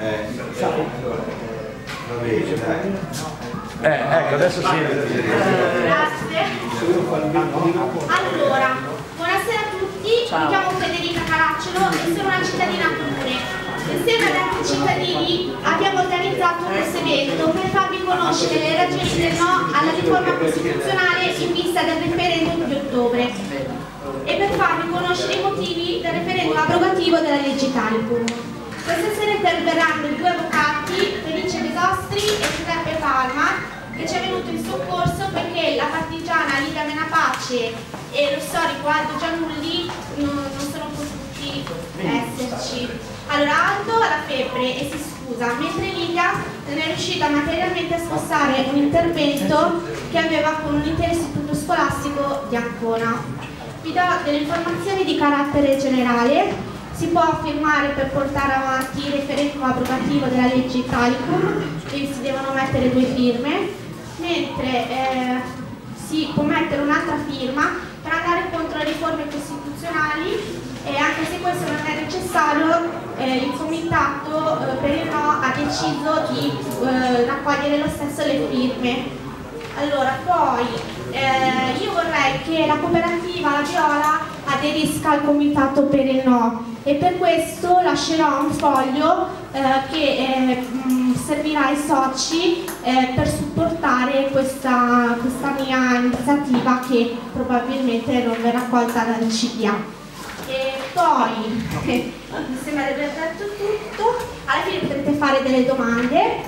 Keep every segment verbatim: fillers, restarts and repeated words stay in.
Eh, va bene, dai. Eh, ecco, adesso sì. Grazie. Allora, buonasera a tutti, mi chiamo Federica Caracciolo e sono una cittadina comune. Insieme ad altri cittadini abbiamo organizzato questo evento per farvi conoscere le ragioni del no alla riforma costituzionale in vista del referendum di ottobre e per farvi conoscere i motivi del referendum abrogativo della legge Italicum. Questa sera interverranno due avvocati, Felice Besostri e Giuseppe Palma, che ci è venuto in soccorso perché la partigiana Lidia Menapace e lo storico Aldo Giannulli non, non sono potuti esserci. Allora Aldo ha la febbre e si scusa, mentre Lidia non è riuscita materialmente a spostare un intervento che aveva con un intero istituto scolastico di Ancona. Vi do delle informazioni di carattere generale. Si può firmare per portare avanti il referendum abrogativo della legge Italicum, quindi si devono mettere due firme, mentre eh, si può mettere un'altra firma per andare contro le riforme costituzionali e anche se questo non è necessario, eh, il comitato eh, per il no ha deciso di eh, raccogliere lo stesso le firme. Allora, poi eh, io vorrei che la cooperativa La Viola aderisca al comitato per il no e per questo lascerò un foglio eh, che eh, mh, servirà ai soci eh, per supportare questa, questa mia iniziativa che probabilmente non verrà accolta dal C D A. E poi, eh, mi sembra di aver detto tutto, alla fine potrete fare delle domande.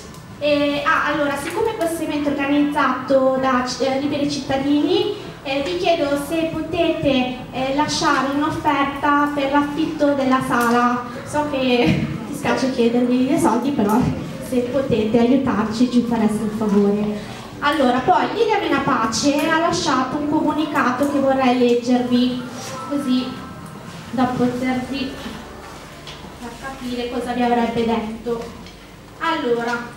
Eh, ah, allora, siccome questo evento è organizzato da eh, Liberi Cittadini, eh, vi chiedo se potete eh, lasciare un'offerta per l'affitto della sala. So che ti spiace chiedervi dei soldi, però se potete aiutarci ci fareste un favore. Allora, poi Lidia Menapace ha lasciato un comunicato che vorrei leggervi, così da potervi far capire cosa vi avrebbe detto. Allora,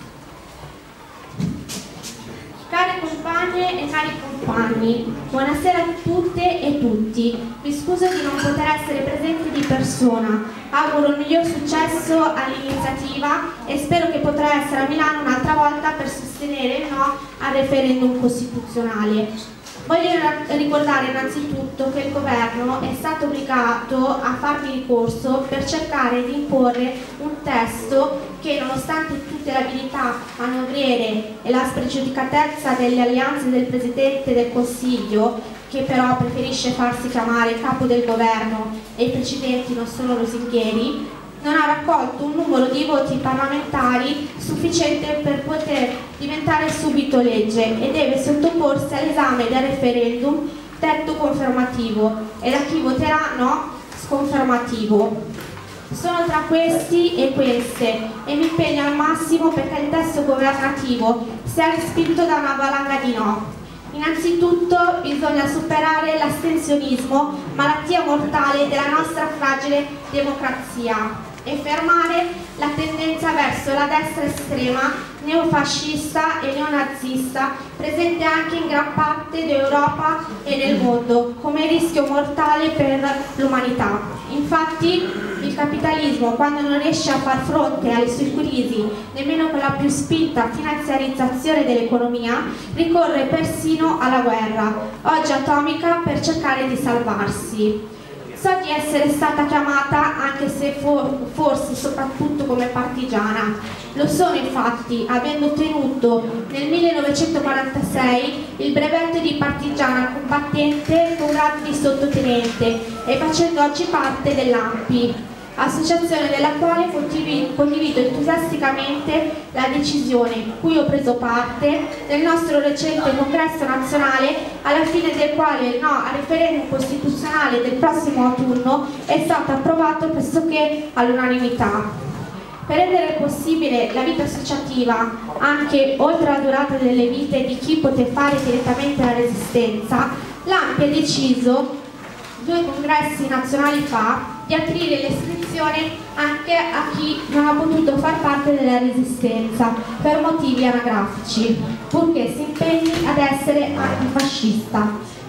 care compagne e cari compagni, buonasera a tutte e tutti. Vi scuso di non poter essere presente di persona. Auguro il miglior successo all'iniziativa e spero che potrò essere a Milano un'altra volta per sostenere il no al referendum costituzionale. Voglio ricordare innanzitutto che il governo è stato obbligato a farvi ricorso per cercare di imporre un testo che, nonostante tutte le abilità manovriere e la spregiudicatezza delle alleanze del Presidente del Consiglio, che però preferisce farsi chiamare capo del governo e i precedenti non sono lusinghieri, non ha raccolto un numero di voti parlamentari sufficiente per poter diventare subito legge e deve sottoporsi all'esame del referendum detto confermativo e da chi voterà no sconfermativo. Sono tra questi e queste e mi impegno al massimo perché il testo governativo sia respinto da una valanga di no. Innanzitutto bisogna superare l'astensionismo, malattia mortale della nostra fragile democrazia, e fermare la tendenza verso la destra estrema, neofascista e neonazista, presente anche in gran parte d'Europa e nel mondo, come rischio mortale per l'umanità. Infatti, il capitalismo, quando non riesce a far fronte alle sue crisi, nemmeno con la più spinta finanziarizzazione dell'economia, ricorre persino alla guerra, oggi atomica, per cercare di salvarsi. So di essere stata chiamata, anche se for forse soprattutto come partigiana. Lo sono infatti, avendo ottenuto nel millenovecentoquarantasei il brevetto di partigiana combattente con grado di sottotenente e facendo oggi parte dell'A M P I, associazione della quale condivido entusiasticamente la decisione, cui ho preso parte, nel nostro recente congresso nazionale, alla fine del quale il no al referendum costituzionale del prossimo autunno è stato approvato pressoché all'unanimità. Per rendere possibile la vita associativa, anche oltre la durata delle vite di chi poté fare direttamente la resistenza, l'A M P I ha deciso, due congressi nazionali fa, di aprire l'iscrizione anche a chi non ha potuto far parte della resistenza per motivi anagrafici, purché si impegni ad essere antifascista.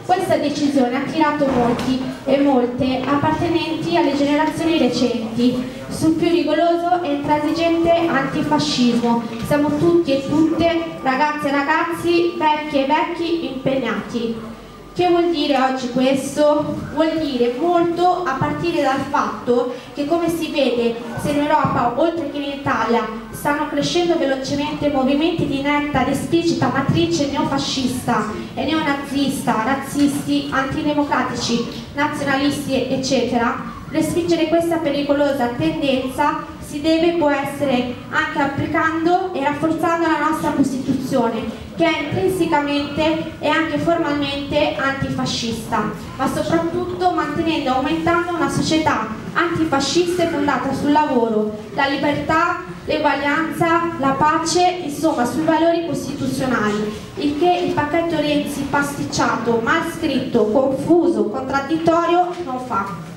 Questa decisione ha attirato molti e molte appartenenti alle generazioni recenti sul più rigoroso e intransigente antifascismo. Siamo tutti e tutte, ragazze e ragazzi, vecchi e vecchi impegnati. Che vuol dire oggi questo? Vuol dire molto a partire dal fatto che, come si vede, se in Europa, oltre che in Italia, stanno crescendo velocemente movimenti di netta ed esplicita matrice neofascista e neonazista, razzisti, antidemocratici, nazionalisti, eccetera, respingere questa pericolosa tendenza si deve e può essere anche applicando e rafforzando la nostra Costituzione, che è intrinsecamente e anche formalmente antifascista, ma soprattutto mantenendo e aumentando una società antifascista fondata sul lavoro, la libertà, l'eguaglianza, la pace, insomma sui valori costituzionali, il che il pacchetto Renzi pasticciato, mal scritto, confuso, contraddittorio non fa.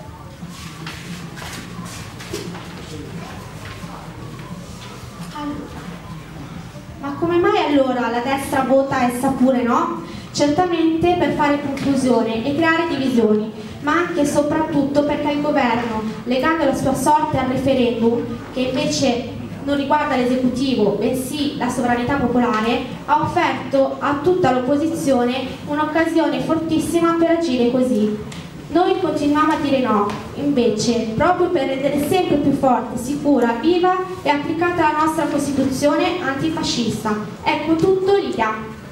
Ma come mai allora la destra vota essa pure no? Certamente per fare confusione e creare divisioni, ma anche e soprattutto perché il governo, legando la sua sorte al referendum, che invece non riguarda l'esecutivo, bensì la sovranità popolare, ha offerto a tutta l'opposizione un'occasione fortissima per agire così. Noi continuiamo a dire no, invece, proprio per rendere sempre più forte, sicura, viva e applicata la nostra Costituzione antifascista. Ecco tutto, Lidia.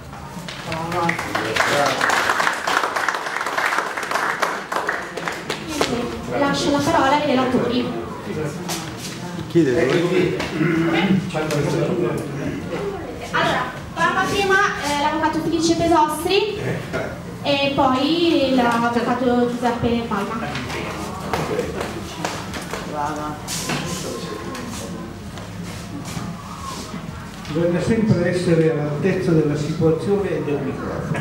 Lascio la parola ai relatori. Allora, parla prima eh, l'avvocato Felice Pesostri e poi l'avvocato Giuseppe Palma. Bisogna sempre essere all'altezza della situazione e del microfono.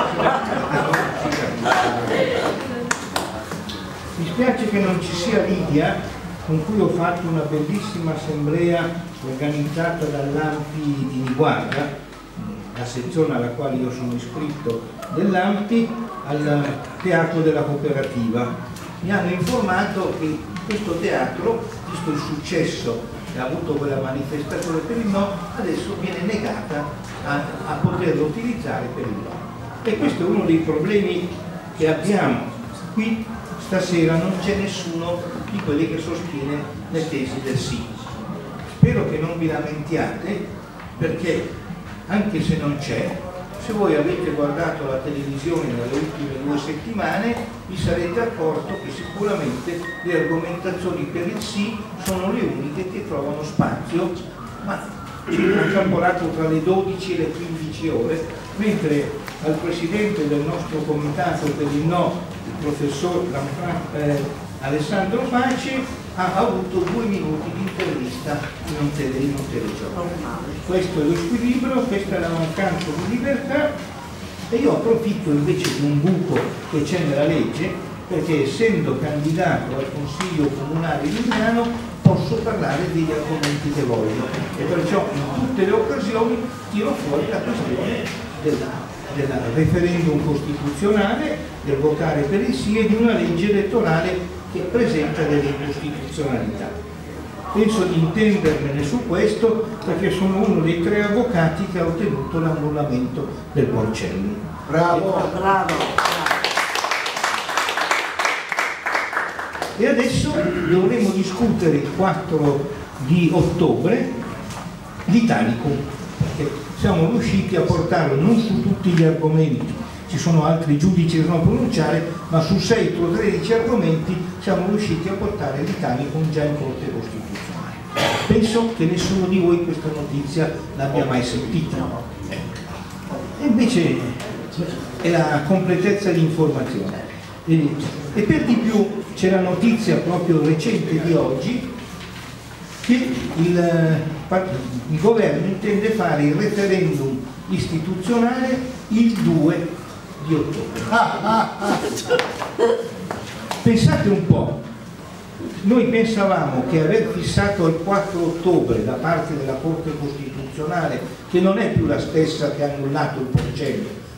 Mi spiace che non ci sia Lidia, con cui ho fatto una bellissima assemblea organizzata dall'Ampi di Niguarda, la sezione alla quale io sono iscritto dell'Ampi, al Teatro della Cooperativa. Mi hanno informato che questo teatro, visto il successo che ha avuto quella manifestazione per il no, adesso viene negata a, a poterlo utilizzare per il no. E questo è uno dei problemi che abbiamo qui. Stasera non c'è nessuno di quelli che sostiene le tesi del sì. Spero che non vi lamentiate, perché anche se non c'è, se voi avete guardato la televisione nelle ultime due settimane, vi sarete accorto che sicuramente le argomentazioni per il sì sono le uniche che trovano spazio, ma circa intrappolato tra le dodici e le quindici ore, mentre al presidente del nostro comitato per il no, il professor eh, Alessandro Paci, ha avuto due minuti di intervista in un, tele, in un telegiornale. Questo è lo squilibrio, questa è la mancanza di libertà, e io approfitto invece di un buco che c'è nella legge, perché essendo candidato al Consiglio Comunale di Milano posso parlare degli argomenti che voglio, e perciò in tutte le occasioni tiro fuori la questione della del referendum costituzionale, del votare per il sì e di una legge elettorale che presenta delle incostituzionalità. Penso di intendermene su questo, perché sono uno dei tre avvocati che ha ottenuto l'annullamento del Porcelli. Bravo, bravo. E adesso dovremo discutere il quattro di ottobre l'Italicum, perché siamo riusciti a portarlo non su tutti gli argomenti, ci sono altri giudici che devono pronunciare, ma su sei o tredici argomenti siamo riusciti a portare l'Italicum già in Corte Costituzionale. Penso che nessuno di voi questa notizia l'abbia mai sentita. E invece è la completezza di informazione. E, e per di più c'è la notizia proprio recente di oggi che il, il governo intende fare il referendum istituzionale il due di ottobre. Ah, ah, ah. Pensate un po', noi pensavamo che aver fissato il quattro ottobre da parte della Corte Costituzionale, che non è più la stessa che ha annullato il Porcelli,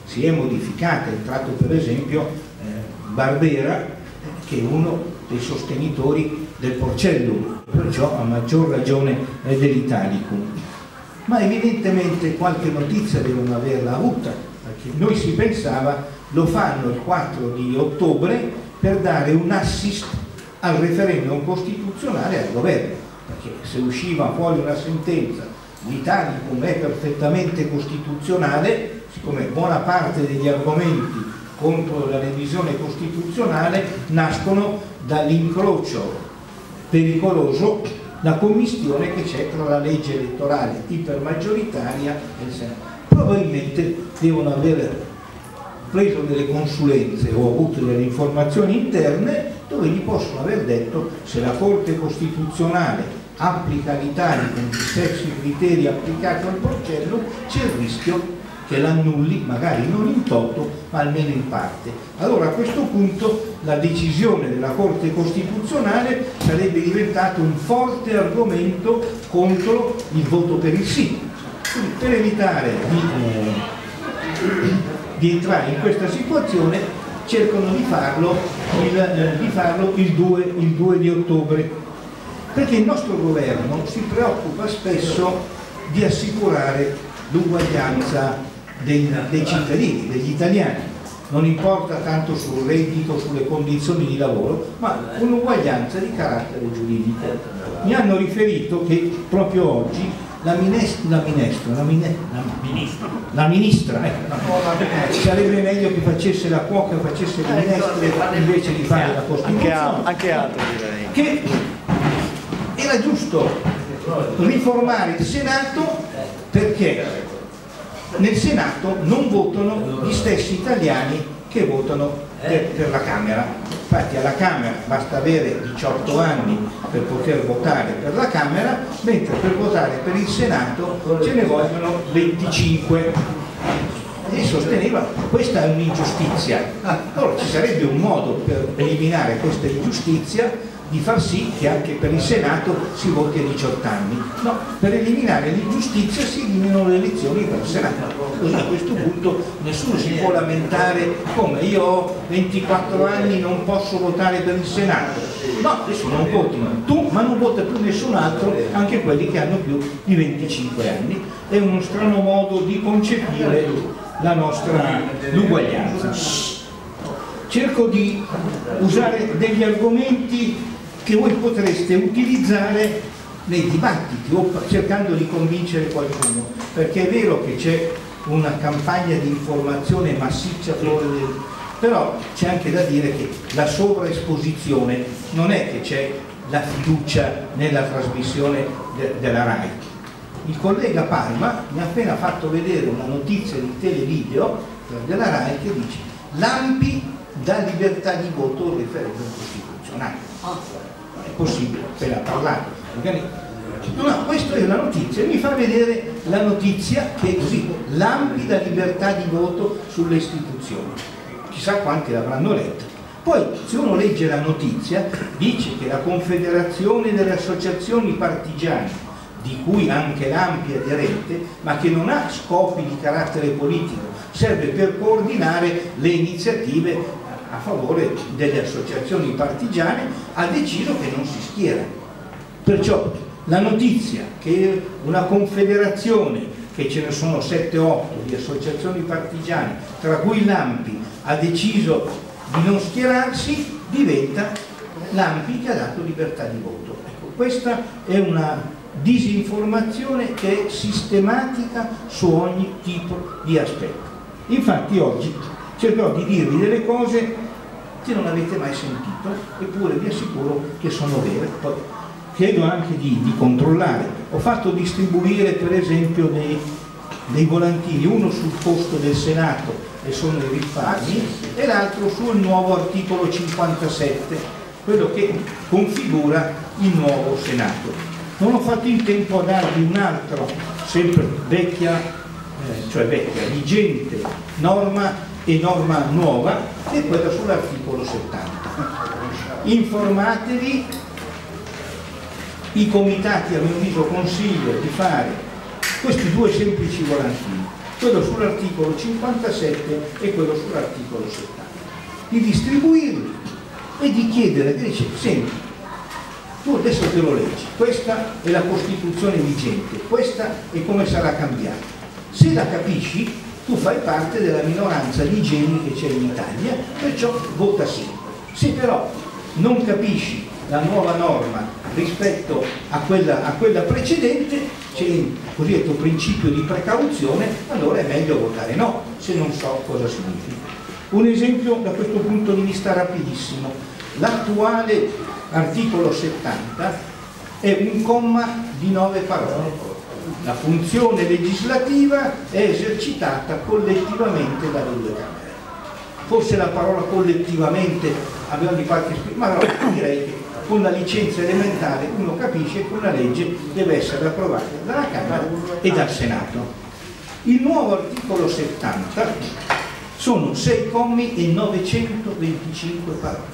si è modificata, è entrato per esempio eh, Barbera, che è uno dei sostenitori del Porcellum, perciò a maggior ragione eh, dell'Italicum. Ma evidentemente qualche notizia devono averla avuta, perché noi si pensava lo fanno il quattro di ottobre per dare un assist al referendum costituzionale al governo, perché se usciva fuori una sentenza l'Italicum è perfettamente costituzionale, siccome buona parte degli argomenti contro la revisione costituzionale nascono dall'incrocio pericoloso, la commistione che c'è tra la legge elettorale ipermaggioritaria e il Senato. Probabilmente devono aver preso delle consulenze o avuto delle informazioni interne dove gli possono aver detto: se la Corte Costituzionale applica l'Italia con gli stessi criteri applicati al Porcellum, c'è il rischio che l'annulli, magari non in toto, ma almeno in parte. Allora a questo punto la decisione della Corte Costituzionale sarebbe diventata un forte argomento contro il voto per il sì. Quindi, per evitare di, eh, di entrare in questa situazione, cercano di farlo il, eh, di farlo il due di ottobre, perché il nostro governo si preoccupa spesso di assicurare l'uguaglianza dei, dei cittadini, degli italiani. Non importa tanto sul reddito, sulle condizioni di lavoro, ma un'uguaglianza di carattere giuridico. Mi hanno riferito che proprio oggi la minestra, la minestra, la, mine, la, ministra, la ministra eh, sarebbe meglio che facesse la cuoca, facesse le minestre invece di fare la Costituzione. Anche altro direi. Che era giusto riformare il Senato, perché nel Senato non votano gli stessi italiani che votano per, per la Camera. Infatti alla Camera basta avere diciotto anni per poter votare per la Camera, mentre per votare per il Senato ce ne vogliono venticinque. E sosteneva: questa è un'ingiustizia. Allora ci sarebbe un modo per eliminare questa ingiustizia, di far sì che anche per il Senato si voti a diciotto anni. No, per eliminare l'ingiustizia si eliminano le elezioni per il Senato. Così a questo punto nessuno si può lamentare: come io ho ventiquattro anni non posso votare per il Senato. No, adesso non votino tu, ma non vota più nessun altro, anche quelli che hanno più di venticinque anni. È uno strano modo di concepire la nostra l'uguaglianza. Cerco di usare degli argomenti che voi potreste utilizzare nei dibattiti o cercando di convincere qualcuno, perché è vero che c'è una campagna di informazione massiccia fuori del... però c'è anche da dire che la sovraesposizione non è che c'è la fiducia nella trasmissione de della RAI. Il collega Palma mi ha appena fatto vedere una notizia di televideo della RAI che dice: Lampi dà libertà di voto al referendum costituzionale. È possibile, appena parlato. No, no, questa è una notizia, mi fa vedere la notizia che è così: Lampi dà libertà di voto sulle istituzioni. Chissà quanti l'avranno letta. Poi, se uno legge la notizia, dice che la Confederazione delle Associazioni Partigiane, di cui anche l'Ampi è aderente, ma che non ha scopi di carattere politico, serve per coordinare le iniziative a favore delle associazioni partigiane, ha deciso che non si schiera. Perciò la notizia che una confederazione, che ce ne sono sette otto di associazioni partigiane, tra cui l'Ampi, ha deciso di non schierarsi, diventa l'Ampi che ha dato libertà di voto. Ecco, questa è una disinformazione che è sistematica su ogni tipo di aspetto. Infatti oggi cercherò di dirvi delle cose che non avete mai sentito, eppure vi assicuro che sono vere. Poi chiedo anche di, di controllare. Ho fatto distribuire per esempio dei, dei volantini, uno sul costo del Senato e sono i risparmi, e l'altro sul nuovo articolo cinquantasette, quello che configura il nuovo Senato. Non ho fatto in tempo a darvi un'altra, sempre vecchia, eh, cioè vecchia, vigente norma e norma nuova, che è quella sull'articolo settanta. Informatevi, i comitati a mio avviso consiglio di fare questi due semplici volantini. quello sull'articolo cinquantasette e quello sull'articolo settanta, di distribuirli e di chiedere, dice, senti, tu adesso te lo leggi, questa è la Costituzione vigente, questa è come sarà cambiata. Se la capisci, tu fai parte della minoranza di geni che c'è in Italia, perciò vota sì. Se però non capisci la nuova norma rispetto a quella, a quella precedente, c'è il cosiddetto principio di precauzione, allora è meglio votare no, se non so cosa significa. Un esempio da questo punto di vista rapidissimo: l'attuale articolo settanta è un comma di nove parole. La funzione legislativa è esercitata collettivamente dalle due Camere. Forse la parola collettivamente aveva di qualche spirito, ma no, direi che con la licenza elementare uno capisce che una legge deve essere approvata dalla Camera e dal Senato. Il nuovo articolo settanta sono sei commi e novecentoventicinque parole,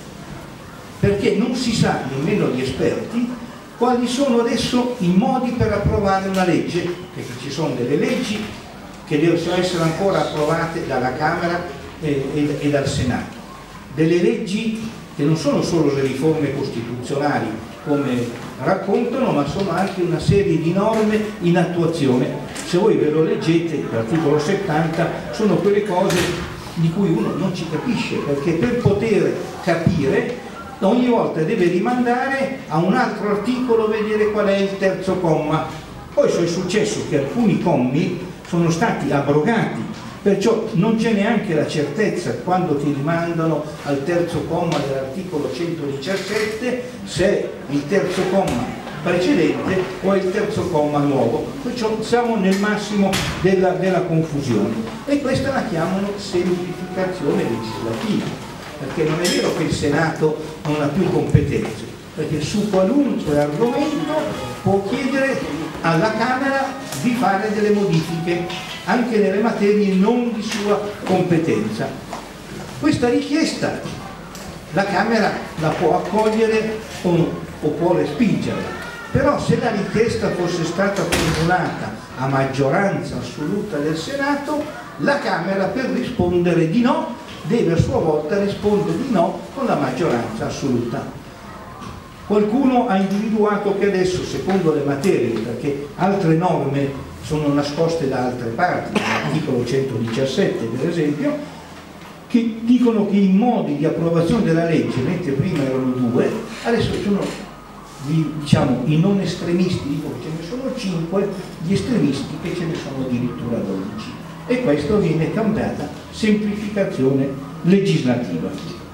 perché non si sa, nemmeno gli esperti, quali sono adesso i modi per approvare una legge, perché ci sono delle leggi che devono essere ancora approvate dalla Camera e, e, e dal Senato, delle leggi che non sono solo le riforme costituzionali come raccontano, ma sono anche una serie di norme in attuazione. Se voi ve lo leggete, l'articolo settanta, sono quelle cose di cui uno non ci capisce, perché per poter capire ogni volta deve rimandare a un altro articolo, vedere qual è il terzo comma. Poi è successo che alcuni commi sono stati abrogati, perciò non c'è neanche la certezza, quando ti rimandano al terzo comma dell'articolo centodiciassette, se il terzo comma precedente o il terzo comma nuovo, perciò siamo nel massimo della, della confusione, e questa la chiamano semplificazione legislativa, perché non è vero che il Senato non ha più competenze, perché su qualunque argomento può chiedere alla Camera di fare delle modifiche anche nelle materie non di sua competenza. Questa richiesta la Camera la può accogliere o, o può respingerla, però se la richiesta fosse stata formulata a maggioranza assoluta del Senato, la Camera per rispondere di no deve a sua volta rispondere di no con la maggioranza assoluta. Qualcuno ha individuato che adesso, secondo le materie, perché altre norme sono nascoste da altre parti, l'articolo centodiciassette per esempio, che dicono che i modi di approvazione della legge, mentre prima erano due, adesso sono, diciamo, i non estremisti dicono che ce ne sono cinque, gli estremisti che ce ne sono addirittura dodici, e questo viene chiamata semplificazione legislativa.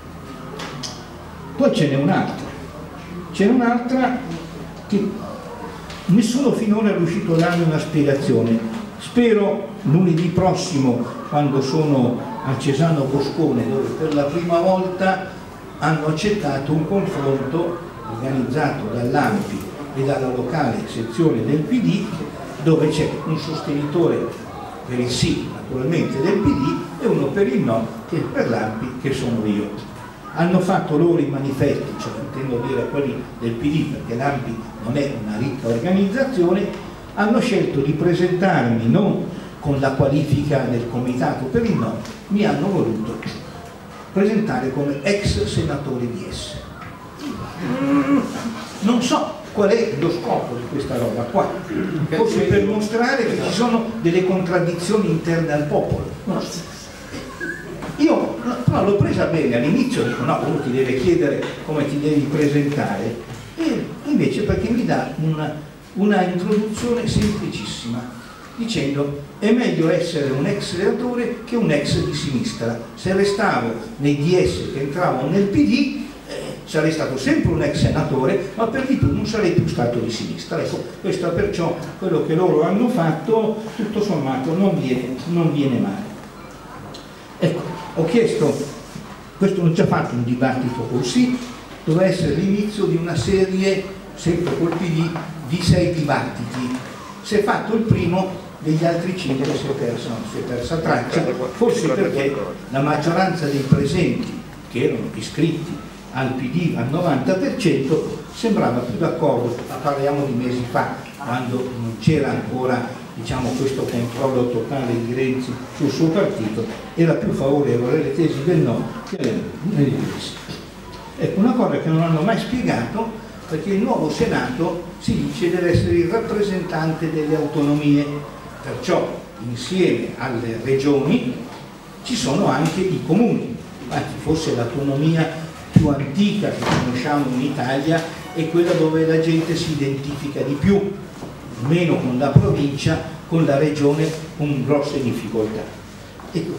Poi ce n'è un'altra, c'è un'altra che nessuno finora è riuscito a darmi una spiegazione. Spero lunedì prossimo, quando sono a Cesano Boscone, dove per la prima volta hanno accettato un confronto organizzato dall'ANPI e dalla locale sezione del P D, dove c'è un sostenitore per il sì naturalmente del P D e uno per il no che per l'ANPI, che sono io. Hanno fatto loro i manifesti, cioè intendo dire quelli del P D, perché l'ANPI non è una ricca organizzazione, hanno scelto di presentarmi non con la qualifica del comitato per il no, mi hanno voluto presentare come ex senatore di S. Non so qual è lo scopo di questa roba qua, forse per mostrare che ci sono delle contraddizioni interne al popolo. Io però l'ho presa bene, all'inizio dico no, uno ti deve chiedere come ti devi presentare, e invece perché mi dà una, una introduzione semplicissima, dicendo è meglio essere un ex senatore che un ex di sinistra. Se restavo nei D S che entravano nel P D, eh, sarei stato sempre un ex senatore, ma per di più non sarei più stato di sinistra. Ecco, questo è perciò quello che loro hanno fatto, tutto sommato non viene, non viene male. Ecco, ho chiesto, questo ho già fatto un dibattito col sì, doveva essere l'inizio di una serie, sempre col P D, di sei dibattiti. Si è fatto il primo, degli altri cinque si è persa, si è persa traccia, forse perché la maggioranza dei presenti, che erano iscritti al P D al novanta per cento, sembrava più d'accordo, parliamo di mesi fa, quando non c'era ancora diciamo, questo controllo totale di Renzi sul suo partito era più favorevole alle tesi del no che alle yes. Ecco, una cosa che non hanno mai spiegato, perché il nuovo Senato si dice deve essere il rappresentante delle autonomie, perciò insieme alle regioni ci sono anche i comuni. Infatti forse l'autonomia più antica che conosciamo in Italia è quella dove la gente si identifica di più, meno con la provincia, con la regione con grosse difficoltà. Ecco,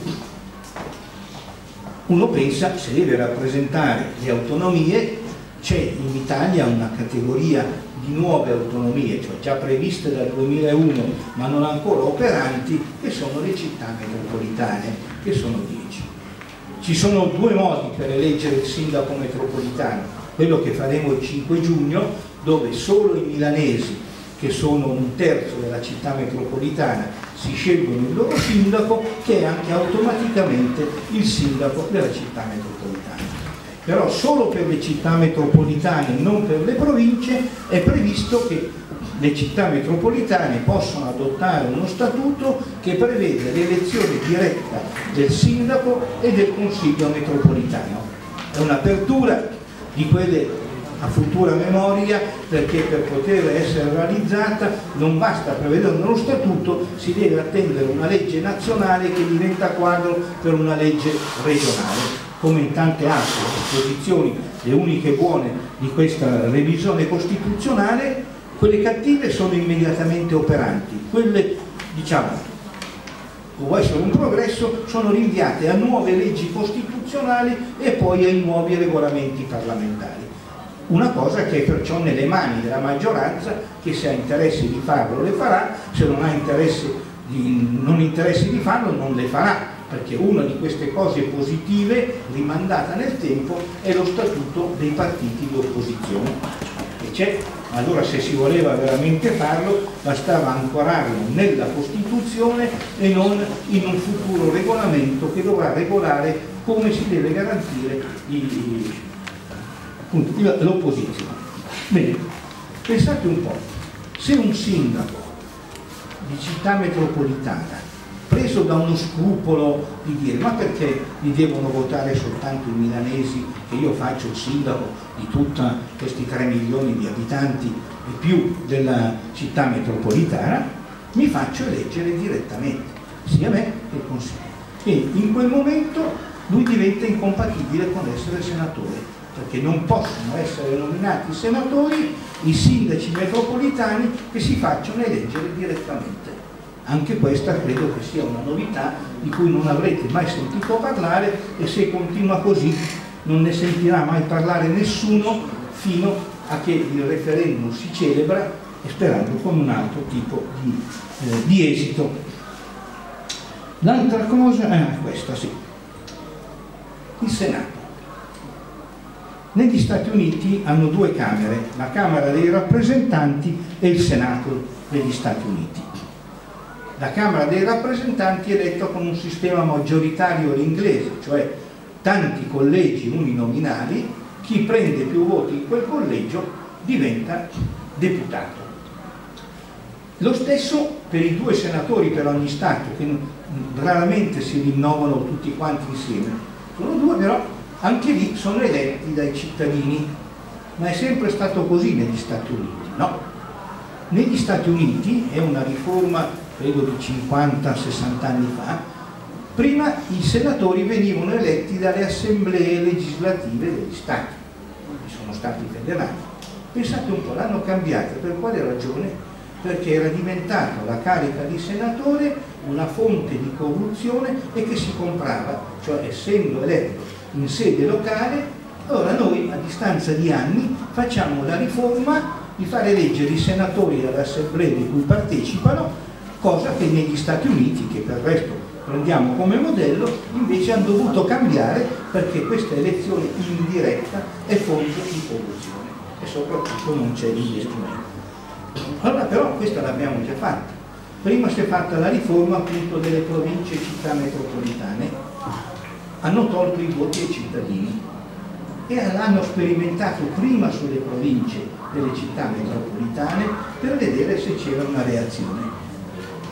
uno pensa, se deve rappresentare le autonomie, c'è in Italia una categoria di nuove autonomie, cioè già previste dal duemilauno ma non ancora operanti, che sono le città metropolitane, che sono dieci. Ci sono due modi per eleggere il sindaco metropolitano, quello che faremo il cinque giugno, dove solo i milanesi, che sono un terzo della città metropolitana, si scelgono il loro sindaco, che è anche automaticamente il sindaco della città metropolitana. Però solo per le città metropolitane, non per le province, è previsto che le città metropolitane possono adottare uno statuto che prevede l'elezione diretta del sindaco e del consiglio metropolitano. È un'apertura di quelle a futura memoria, perché per poter essere realizzata non basta prevedere uno statuto, si deve attendere una legge nazionale che diventa quadro per una legge regionale. Come in tante altre disposizioni, le uniche buone di questa revisione costituzionale, quelle cattive sono immediatamente operanti, quelle, diciamo, può essere un progresso, sono rinviate a nuove leggi costituzionali e poi ai nuovi regolamenti parlamentari. Una cosa che è perciò nelle mani della maggioranza, che se ha interesse di farlo le farà, se non ha interesse di, non interesse di farlo non le farà, perché una di queste cose positive rimandata nel tempo è lo statuto dei partiti di opposizione, che c'è. Allora se si voleva veramente farlo bastava ancorarlo nella Costituzione e non in un futuro regolamento che dovrà regolare come si deve garantire l'opposizione. Bene, pensate un po', se un sindaco di città metropolitana, preso da uno scrupolo di dire ma perché mi devono votare soltanto i milanesi, che io faccio il sindaco di tutti questi tre milioni di abitanti e più della città metropolitana, mi faccio eleggere direttamente sia me che il Consiglio. E in quel momento lui diventa incompatibile con essere senatore, perché non possono essere nominati senatori i sindaci metropolitani che si facciano eleggere direttamente. Anche questa credo che sia una novità di cui non avrete mai sentito parlare, e se continua così non ne sentirà mai parlare nessuno fino a che il referendum si celebra, e sperando con un altro tipo di, eh, di esito. L'altra cosa è questa, sì. Il Senato. Negli Stati Uniti hanno due camere, la Camera dei rappresentanti e il Senato degli Stati Uniti. La Camera dei rappresentanti è eletta con un sistema maggioritario inglese, cioè tanti collegi uninominali, chi prende più voti in quel collegio diventa deputato. Lo stesso per i due senatori per ogni Stato, che raramente si rinnovano tutti quanti insieme. Sono due, però anche lì sono eletti dai cittadini, ma è sempre stato così negli Stati Uniti, no? Negli Stati Uniti è una riforma credo di cinquanta sessanta anni fa, prima i senatori venivano eletti dalle assemblee legislative degli Stati, che sono stati federali. Pensate un po', l'hanno cambiata, per quale ragione? Perché era diventata la carica di senatore una fonte di corruzione e che si comprava, cioè essendo eletto in sede locale, allora noi a distanza di anni facciamo la riforma di fare eleggere i senatori alle assemblee di cui partecipano, cosa che negli Stati Uniti, che per il resto prendiamo come modello, invece hanno dovuto cambiare, perché questa elezione indiretta è fonte di corruzione e soprattutto non c'è l'investimento. Allora però questa l'abbiamo già fatta. Prima si è fatta la riforma appunto delle province e città metropolitane, hanno tolto i voti ai cittadini e l'hanno sperimentato prima sulle province delle città metropolitane per vedere se c'era una reazione.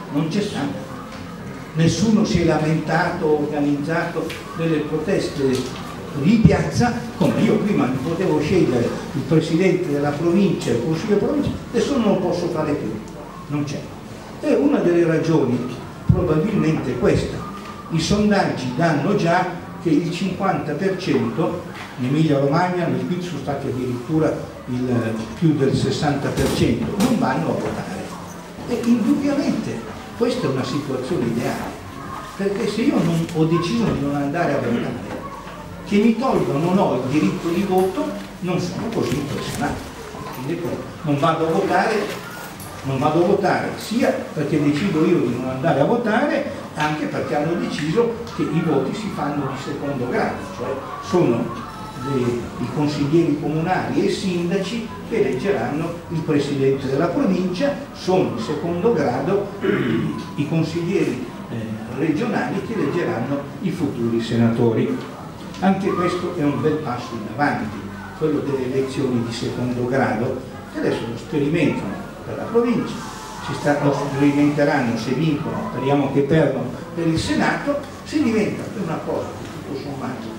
non c'è stato. Nessuno si è lamentato, organizzato delle proteste di piazza, come io prima mi potevo scegliere il presidente della provincia, il consiglio di provincia, adesso non lo posso fare più, non c'è. E una delle ragioni probabilmente è questa. I sondaggi danno già che il cinquanta per cento, in Emilia Romagna, nel P I L sono stati addirittura il più del sessanta per cento, non vanno a votare. E indubbiamente questa è una situazione ideale, perché se io non ho deciso di non andare a votare, che mi tolgono, non ho il diritto di voto, non sono così impressionato. Quindi non vado a votare, non vado a votare sia perché decido io di non andare a votare, anche perché hanno deciso che i voti si fanno di secondo grado, cioè sono dei, i consiglieri comunali e i sindaci che eleggeranno il presidente della provincia, sono di secondo grado i, i consiglieri eh, regionali che eleggeranno i futuri senatori. Anche questo è un bel passo in avanti, quello delle elezioni di secondo grado, che adesso lo sperimentano per la provincia, si sta, lo sperimenteranno se vincono, speriamo che perdono per il Senato, si diventa una cosa che tutto sommato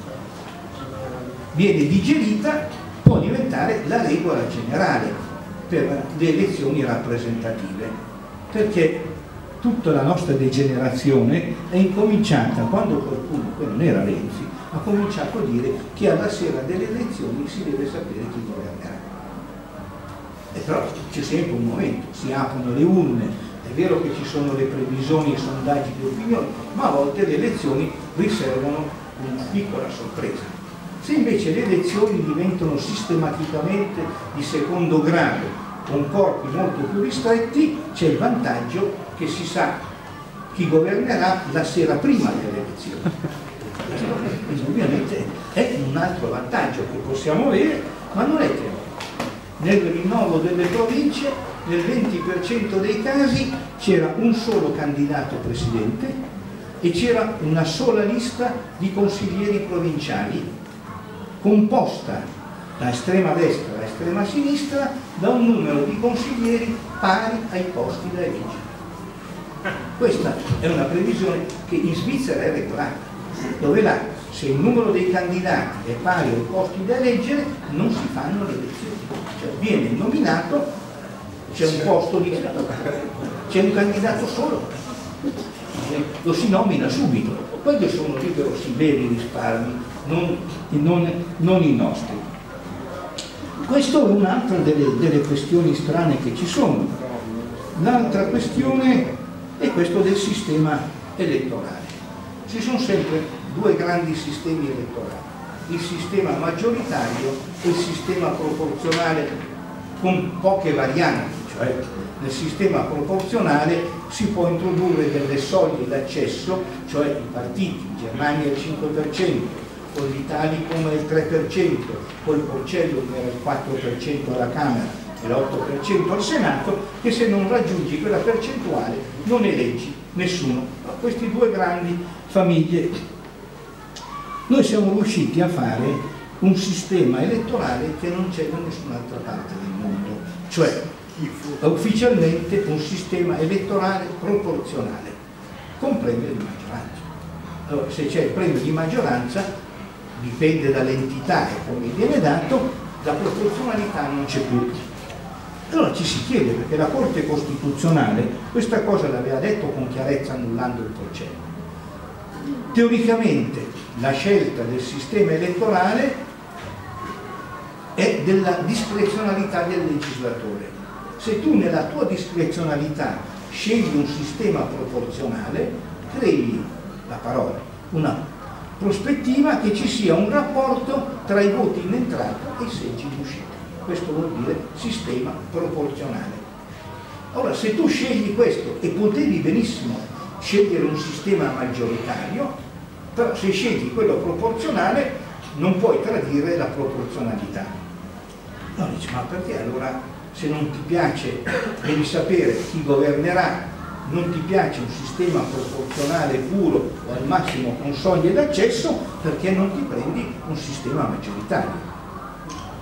viene digerita, può diventare la regola generale per le elezioni rappresentative, perché tutta la nostra degenerazione è incominciata quando qualcuno, che non era Renzi, ha cominciato a dire che alla sera delle elezioni si deve sapere chi governerà. E però c'è sempre un momento, si aprono le urne, è vero che ci sono le previsioni e sondaggi di opinione, ma a volte le elezioni riservano una piccola sorpresa. Se invece le elezioni diventano sistematicamente di secondo grado, con corpi molto più ristretti, c'è il vantaggio che si sa chi governerà la sera prima delle elezioni. Ovviamente è un altro vantaggio che possiamo avere, ma non è che nel rinnovo delle province nel venti per cento dei casi c'era un solo candidato presidente e c'era una sola lista di consiglieri provinciali composta da estrema destra a estrema sinistra da un numero di consiglieri pari ai posti da eleggere. Questa è una previsione che in Svizzera è regolata, dove là, se il numero dei candidati è pari ai posti da eleggere, non si fanno le elezioni. Cioè viene nominato, c'è un posto di c'è un candidato solo, lo si nomina subito. Quelli sono libero si veri risparmi, non, non, non i nostri. Questa è un'altra delle, delle questioni strane che ci sono. L'altra questione è questo del sistema elettorale. Ci sono sempre due grandi sistemi elettorali, il sistema maggioritario e il sistema proporzionale con poche varianti, cioè nel sistema proporzionale si può introdurre delle soglie d'accesso, cioè i partiti, in Germania il cinque per cento, con l'Italicum il tre per cento, col Porcellum era il quattro per cento alla Camera e l'otto per cento al Senato, che se non raggiungi quella percentuale non eleggi nessuno. Questi due grandi famiglie. Noi siamo riusciti a fare un sistema elettorale che non c'è da nessun'altra parte del mondo, cioè ufficialmente un sistema elettorale proporzionale con premio di maggioranza. Allora, se c'è il premio di maggioranza, dipende dall'entità e come viene dato, la proporzionalità non c'è più. Allora ci si chiede, perché la Corte Costituzionale questa cosa l'aveva detto con chiarezza annullando il Porcellum. Teoricamente la scelta del sistema elettorale è della discrezionalità del legislatore. Se tu nella tua discrezionalità scegli un sistema proporzionale, crei la parola, una prospettiva che ci sia un rapporto tra i voti in entrata e i seggi in uscita. Questo vuol dire sistema proporzionale. Ora, se tu scegli questo, e potevi benissimo scegliere un sistema maggioritario, però se scegli quello proporzionale non puoi tradire la proporzionalità. No, dici, ma perché allora se non ti piace, devi sapere chi governerà, non ti piace un sistema proporzionale puro o al massimo con soglie d'accesso, perché non ti prendi un sistema maggioritario?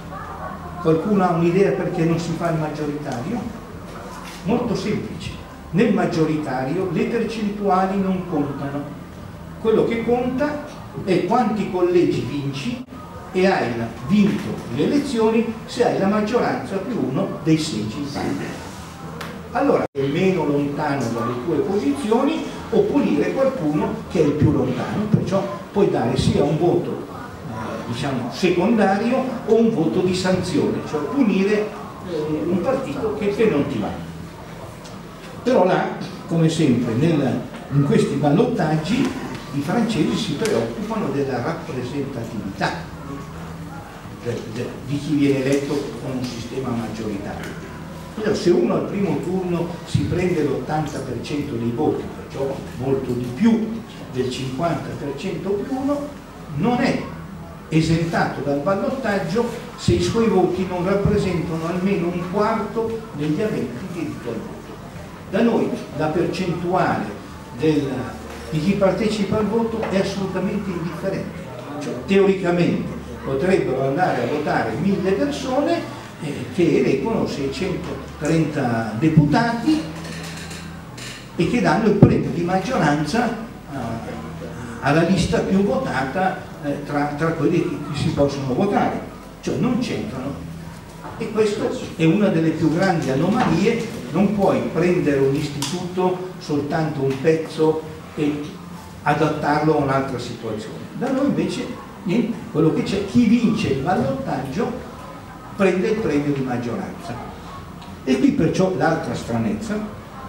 Qualcuno ha un'idea perché non si fa il maggioritario? Molto semplice. nel maggioritario le percentuali non contano. Quello che conta è quanti collegi vinci e hai vinto le elezioni se hai la maggioranza più uno dei seggi in Parlamento. Allora è meno lontano dalle tue posizioni o punire qualcuno che è il più lontano, perciò puoi dare sia un voto eh, diciamo secondario o un voto di sanzione, cioè punire eh, un partito che, che non ti va. Però là, come sempre, nel, in questi ballottaggi i francesi si preoccupano della rappresentatività de, de, di chi viene eletto con un sistema maggioritario. Allora, se uno al primo turno si prende l'ottanta per cento dei voti, perciò molto di più del cinquanta per cento più uno, non è esentato dal ballottaggio se i suoi voti non rappresentano almeno un quarto degli aventi diritto al voto. Da noi la percentuale del, di chi partecipa al voto è assolutamente indifferente, cioè teoricamente potrebbero andare a votare mille persone eh, che eleggono seicentotrenta deputati e che danno il premio di maggioranza eh, alla lista più votata eh, tra, tra quelli che, che si possono votare, cioè non c'entrano. E questa è una delle più grandi anomalie. Non puoi prendere un istituto soltanto un pezzo e adattarlo a un'altra situazione. Da noi invece niente, quello che c'è, chi vince il ballottaggio prende il premio di maggioranza. E qui perciò l'altra stranezza,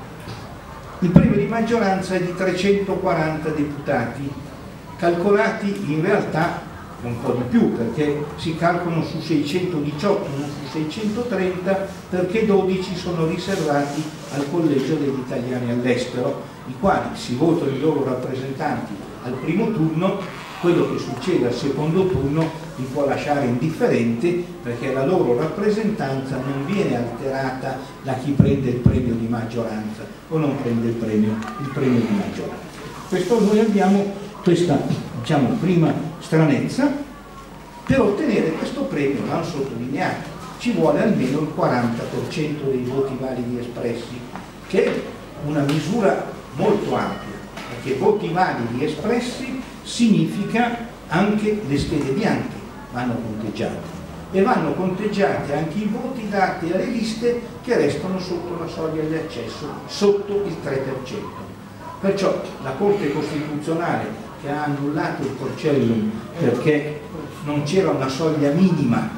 il premio di maggioranza è di trecentoquaranta deputati, calcolati in realtà un po' di più, perché si calcolano su seicentodiciotto, non su seicentotrenta, perché dodici sono riservati al collegio degli italiani all'estero, i quali si votano i loro rappresentanti al primo turno. Quello che succede al secondo turno li può lasciare indifferenti, perché la loro rappresentanza non viene alterata da chi prende il premio di maggioranza o non prende il premio, il premio di maggioranza. Questo noi abbiamo questa, diciamo, prima stranezza. Per ottenere questo premio, l'hanno sottolineato, ci vuole almeno il quaranta per cento dei voti validi espressi, che è una misura molto ampia, perché voti validi espressi significa anche le schede bianche vanno conteggiate, e vanno conteggiati anche i voti dati alle liste che restano sotto la soglia di accesso, sotto il tre per cento. Perciò la Corte Costituzionale, che ha annullato il Porcellum perché non c'era una soglia minima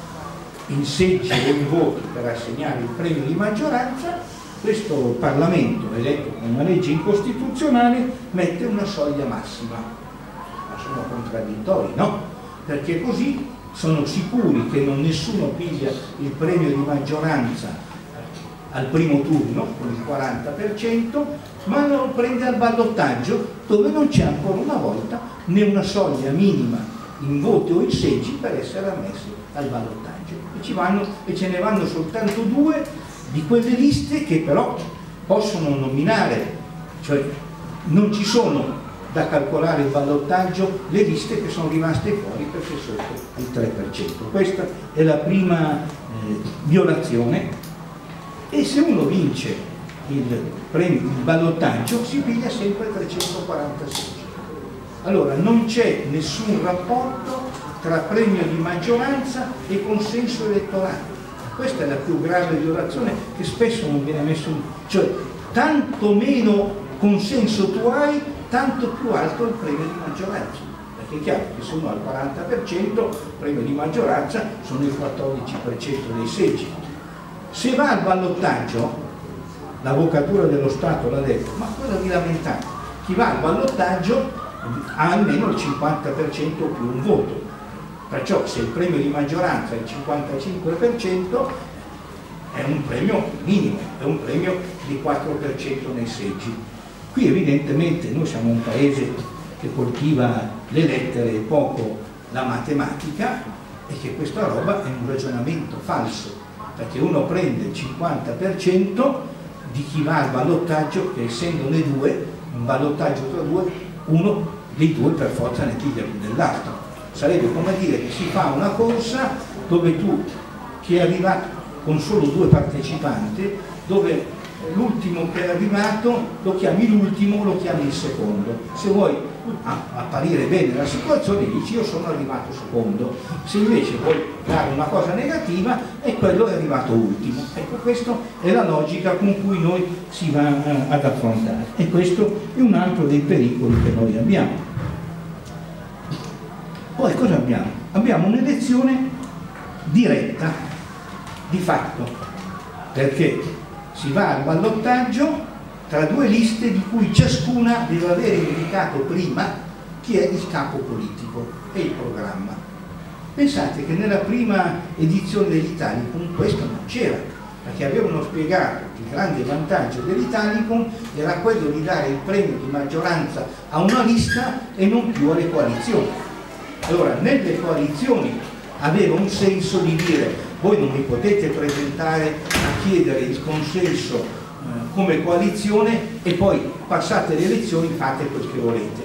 in seggi o in voti per assegnare il premio di maggioranza, questo Parlamento, eletto con una legge incostituzionale, mette una soglia massima. Ma sono contraddittori? No, perché così sono sicuri che non nessuno piglia il premio di maggioranza al primo turno con il quaranta per cento, ma lo prende al ballottaggio, dove non c'è ancora una volta né una soglia minima in voti o in seggi per essere ammessi al ballottaggio. E, ci vanno, e ce ne vanno soltanto due di quelle liste che però possono nominare, cioè non ci sono da calcolare il ballottaggio le liste che sono rimaste fuori perché sotto il tre per cento. Questa è la prima eh, violazione. E se uno vince il, premio, il ballottaggio si piglia sempre trecentoquaranta seggi. Allora non c'è nessun rapporto tra premio di maggioranza e consenso elettorale. Questa è la più grave violazione che spesso non viene messo in... cioè tanto meno consenso tu hai, tanto più alto il premio di maggioranza. Perché è chiaro che se uno ha il quaranta per cento, il premio di maggioranza sono il quattordici per cento dei seggi. Se va al ballottaggio, l'Avvocatura dello Stato l'ha detto, ma cosa vi lamentate? Chi va al ballottaggio ha almeno il cinquanta per cento più un voto. Perciò se il premio di maggioranza è il cinquantacinque per cento è un premio minimo, è un premio di quattro per cento nei seggi. Qui evidentemente noi siamo un paese che coltiva le lettere e poco la matematica, e che questa roba è un ragionamento falso. Perché uno prende il cinquanta per cento di chi va al ballottaggio, che essendone due, un ballottaggio tra due, uno dei due per forza ne piglia più dell'altro. Sarebbe come dire che si fa una corsa dove tu, che è arrivato con solo due partecipanti, dove l'ultimo che è arrivato lo chiami l'ultimo, lo chiami il secondo. Se vuoi apparire bene la situazione dici io sono arrivato secondo, se invece vuoi dare una cosa negativa è quello è arrivato ultimo. Ecco, questa è la logica con cui noi si va ad affrontare, e questo è un altro dei pericoli che noi abbiamo. Poi cosa abbiamo? Abbiamo un'elezione diretta di fatto, perché si va al ballottaggio tra due liste di cui ciascuna deve avere indicato prima chi è il capo politico e il programma. Pensate che nella prima edizione dell'Italicum questo non c'era, perché avevano spiegato che il grande vantaggio dell'Italicum era quello di dare il premio di maggioranza a una lista e non più alle coalizioni. Allora, nelle coalizioni aveva un senso di dire voi non mi potete presentare a chiedere il consenso eh, come coalizione e poi passate le elezioni fate quel che volete,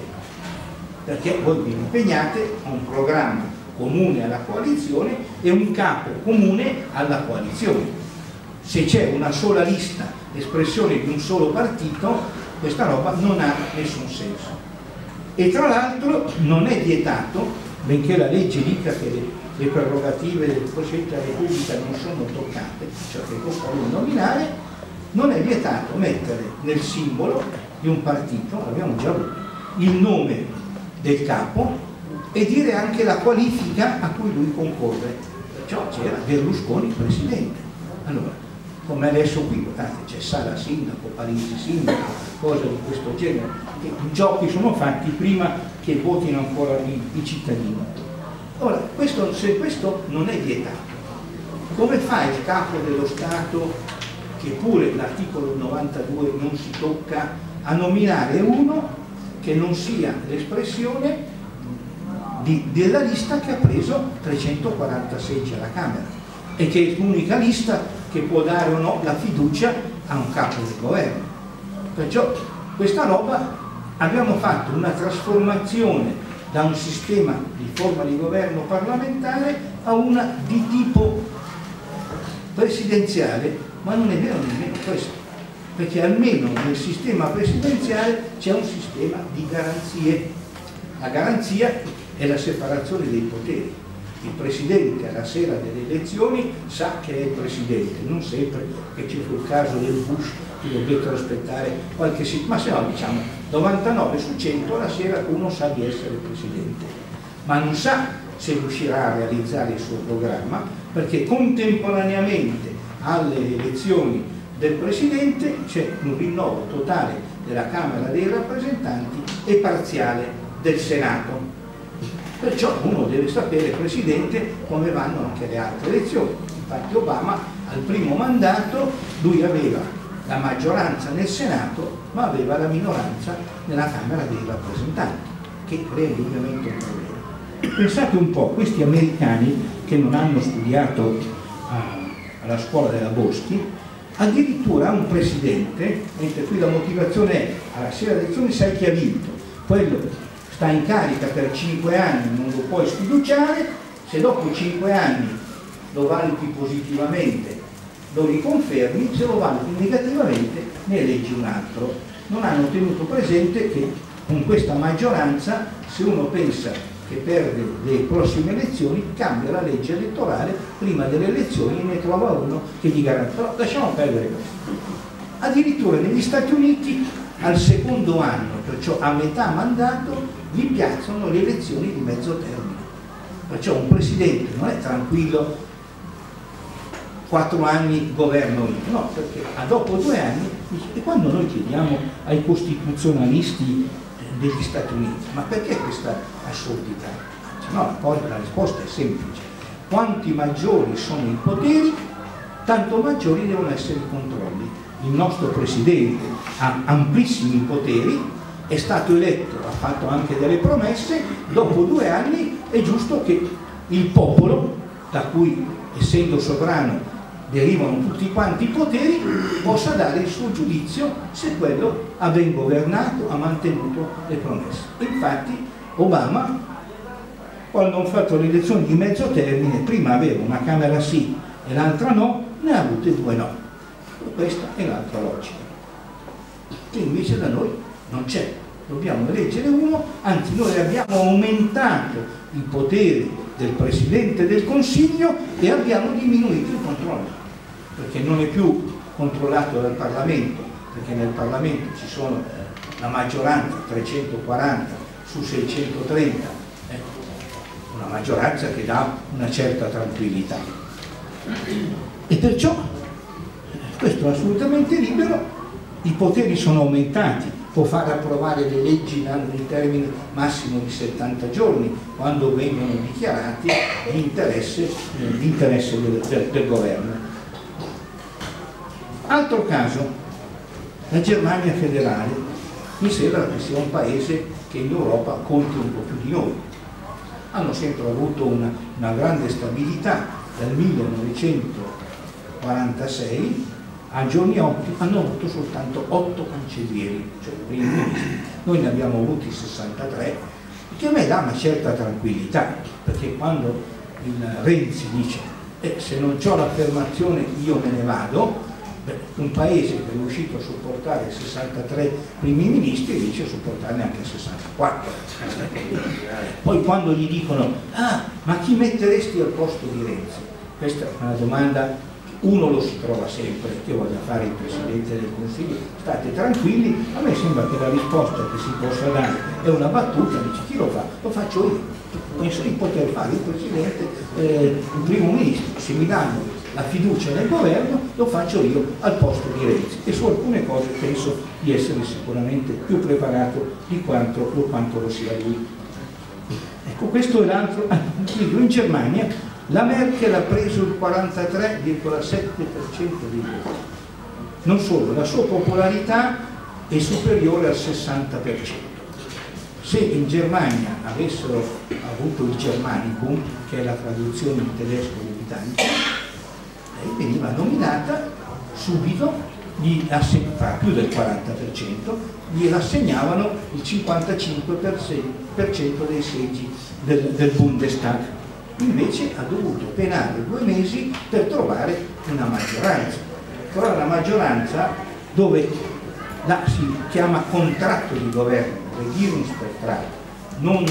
perché voi vi impegnate a un programma comune alla coalizione e un capo comune alla coalizione. Se c'è una sola lista, espressione di un solo partito, questa roba non ha nessun senso. E tra l'altro non è vietato, benché la legge dica che le, le prerogative del Presidente della Repubblica non sono toccate, cioè che può nominare, non è vietato mettere nel simbolo di un partito, l'abbiamo già avuto, il nome del capo e dire anche la qualifica a cui lui concorre. Perciò c'era Berlusconi presidente. Allora, come adesso qui, guardate, c'è Sala sindaco, Parisi sindaco, cose di questo genere. I giochi sono fatti prima che votino ancora i, i cittadini. Ora, questo, se questo non è vietato, come fa il capo dello Stato, che pure l'articolo novantadue non si tocca, a nominare uno che non sia l'espressione di, della lista che ha preso trecentoquaranta seggi alla Camera e che è l'unica lista che può dare o no la fiducia a un capo del governo? Perciò questa roba abbiamo fatto una trasformazione da un sistema di forma di governo parlamentare a una di tipo presidenziale, ma non è vero nemmeno questo, perché almeno nel sistema presidenziale c'è un sistema di garanzie. La garanzia è la separazione dei poteri. Il Presidente alla sera delle elezioni sa che è il Presidente, non sempre, che c'è fu il caso del Bush che dovettero aspettare qualche settimana, ma se no diciamo novantanove su cento la sera uno sa di essere Presidente, ma non sa se riuscirà a realizzare il suo programma, perché contemporaneamente alle elezioni del Presidente c'è un rinnovo totale della Camera dei Rappresentanti e parziale del Senato. Perciò uno deve sapere, Presidente, come vanno anche le altre elezioni. Infatti Obama al primo mandato lui aveva la maggioranza nel Senato ma aveva la minoranza nella Camera dei Rappresentanti, che è indubbiamente un problema. Pensate un po', questi americani che non hanno studiato ah, alla scuola della Boschi, addirittura un presidente, mentre qui la motivazione è alla sera delle elezioni sai chi ha vinto, quello sta in carica per cinque anni, non lo puoi sfiduciare, se dopo cinque anni lo valuti positivamente lo riconfermi, se lo valuti negativamente ne eleggi un altro. Non hanno tenuto presente che con questa maggioranza, se uno pensa che perde le prossime elezioni, cambia la legge elettorale prima delle elezioni e ne trova uno che gli garantisce. Però lasciamo perdere questo. Addirittura negli Stati Uniti al secondo anno, perciò a metà mandato, gli piacciono le elezioni di mezzo termine. Perciò un presidente non è tranquillo, quattro anni governo io, no, perché a dopo due anni, e quando noi chiediamo ai costituzionalisti degli Stati Uniti, ma perché questa assurdità? No, la, la risposta è semplice: quanti maggiori sono i poteri, tanto maggiori devono essere i controlli. Il nostro presidente ha amplissimi poteri, è stato eletto, ha fatto anche delle promesse, dopo due anni è giusto che il popolo, da cui essendo sovrano derivano tutti quanti i poteri, possa dare il suo giudizio se quello ha ben governato, ha mantenuto le promesse. Infatti Obama, quando hanno fatto le elezioni di mezzo termine, prima aveva una Camera sì e l'altra no, ne ha avute due no. Questa è l'altra logica, che invece da noi non c'è. Dobbiamo eleggere uno, anzi noi abbiamo aumentato i poteri del Presidente del Consiglio e abbiamo diminuito il controllo, perché non è più controllato dal Parlamento, perché nel Parlamento ci sono la maggioranza, trecentoquaranta su seicentotrenta, eh, una maggioranza che dà una certa tranquillità. E perciò questo è assolutamente libero, i poteri sono aumentati, può far approvare le leggi dando un termine massimo di settanta giorni quando vengono dichiarati di interesse, eh, di interesse del, del, del governo. Altro caso, la Germania federale, mi sembra che sia un paese che in Europa conti un po' più di noi. Hanno sempre avuto una, una grande stabilità dal millenovecentoquarantasei a giorni otto hanno avuto soltanto otto cancellieri, cioè primi ministri. Noi ne abbiamo avuti sessantatré, che a me dà una certa tranquillità, perché quando il Renzi dice eh, se non c'ho l'affermazione io me ne vado, beh, un paese che è riuscito a sopportare sessantatré primi ministri riesce a sopportarne anche sessantaquattro. Poi quando gli dicono ah, ma chi metteresti al posto di Renzi? Questa è una domanda. Uno lo si trova sempre, io voglio fare il Presidente del Consiglio, state tranquilli, a me sembra che la risposta che si possa dare è una battuta, dice chi lo fa? Lo faccio io, penso di poter fare il Presidente, eh, il Primo Ministro, se mi danno la fiducia nel governo lo faccio io al posto di Renzi e su alcune cose penso di essere sicuramente più preparato di quanto lo, quanto lo sia lui. Ecco, questo è l'altro. In Germania la Merkel ha preso il quarantatré virgola sette per cento dei voti. Non solo, la sua popolarità è superiore al sessanta per cento. Se in Germania avessero avuto il Germanicum, che è la traduzione in tedesco dell'italiano, lei veniva nominata subito, gli assegnava più del quaranta per cento, gli assegnavano il cinquantacinque per cento dei seggi del, del Bundestag. Invece ha dovuto penare due mesi per trovare una maggioranza, però una maggioranza dove la si chiama contratto di governo, Regierungsvertrag, non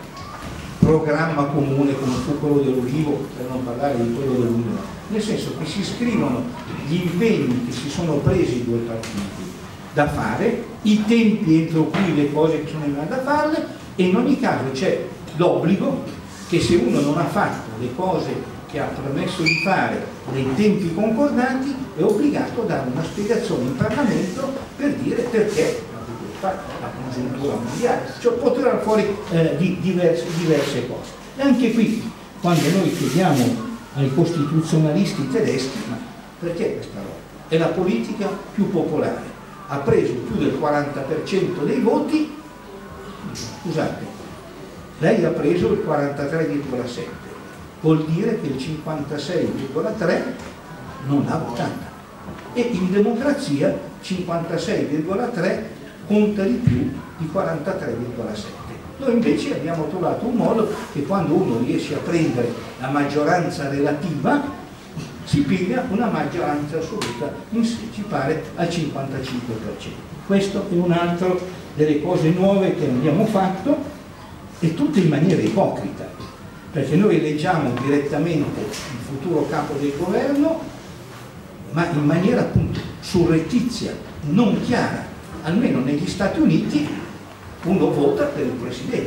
programma comune come fu quello dell'Ulivo, per non parlare di quello dell'Unione, nel senso che si scrivono gli impegni che si sono presi i due partiti da fare, i tempi entro cui le cose che sono in da farle, e in ogni caso c'è l'obbligo che se uno non ha fatto le cose che ha promesso di fare nei tempi concordati è obbligato a dare una spiegazione in Parlamento per dire perché la congiuntura mondiale, cioè può tirare fuori eh, di diverse, diverse cose. E anche qui, quando noi chiediamo ai costituzionalisti tedeschi, ma perché questa roba? È la politica più popolare, ha preso più del quaranta per cento dei voti, scusate, lei ha preso il quarantatré virgola sette, vuol dire che il cinquantasei virgola tre non l'ha votata. E in democrazia cinquantasei virgola tre conta di più di quarantatré virgola sette. Noi invece abbiamo trovato un modo che quando uno riesce a prendere la maggioranza relativa si piglia una maggioranza assoluta in sé, ci pare al cinquantacinque per cento. Questo è un'altra delle cose nuove che abbiamo fatto, e tutte in maniera ipocrita, perché noi eleggiamo direttamente il futuro capo del governo, ma in maniera appunto surrettizia, non chiara. Almeno negli Stati Uniti uno vota per il Presidente.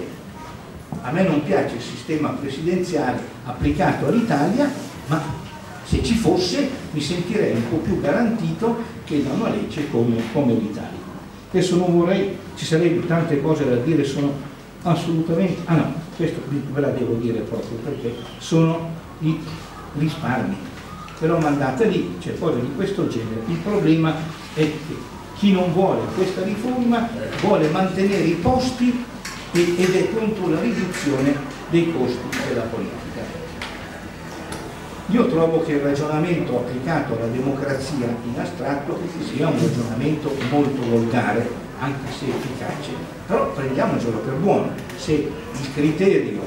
A me non piace il sistema presidenziale applicato all'Italia, ma se ci fosse mi sentirei un po' più garantito che da una legge come, come l'Italia. Adesso non vorrei, ci sarebbero tante cose da dire, sono assolutamente, ah no, questo ve la devo dire proprio perché sono i risparmi, però mandata lì, c'è cose di questo genere. Il problema è che chi non vuole questa riforma vuole mantenere i posti ed è contro la riduzione dei costi della politica. Io trovo che il ragionamento applicato alla democrazia in astratto sia un ragionamento molto volgare, anche se efficace, però prendiamocelo per buono. Se il criterio